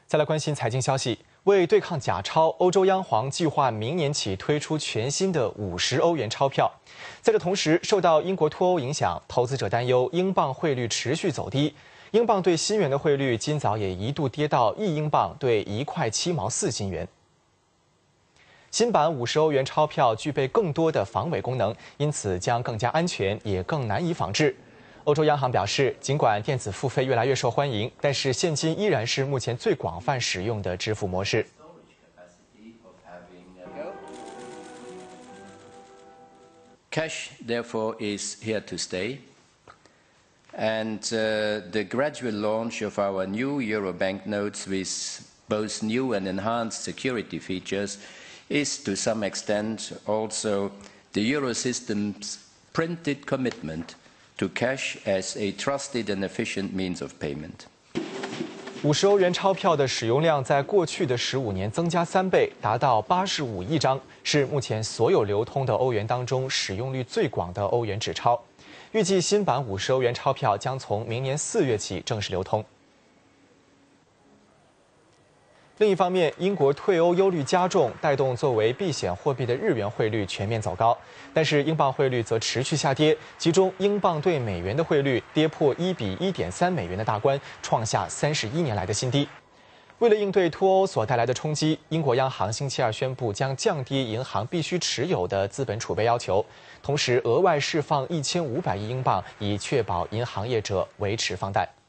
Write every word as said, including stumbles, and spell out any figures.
再来关心财经消息，为对抗假钞，欧洲央行计划明年起推出全新的五十欧元钞票。在这同时，受到英国脱欧影响，投资者担忧英镑汇率持续走低。英镑对新元的汇率今早也一度跌到一英镑兑一块七毛四新元。新版五十欧元钞票具备更多的防伪功能，因此将更加安全，也更难以仿制。欧洲央行表示，尽管电子付费越来越受欢迎，但是现金依然是目前最广泛使用的支付模式。 Cash, therefore, is here to stay, and uh, the gradual launch of our new Euro banknotes with both new and enhanced security features is, to some extent, also the Euro system's printed commitment to cash as a trusted and efficient means of payment. 五十欧元钞票的使用量在过去的十五年增加三倍，达到八十五亿张，是目前所有流通的欧元当中使用率最广的欧元纸钞。预计新版五十欧元钞票将从明年四月起正式流通。另一方面，英国退欧忧虑加重，带动作为避险货币的日元汇率全面走高，但是英镑汇率则持续下跌，其中英镑对美元的汇率跌破一比一点三美元的大关，创下三十一年来的新低。为了应对脱欧所带来的冲击，英国央行星期二宣布将降低银行必须持有的资本储备要求，同时额外释放一千五百亿英镑，以确保银行业者维持放贷。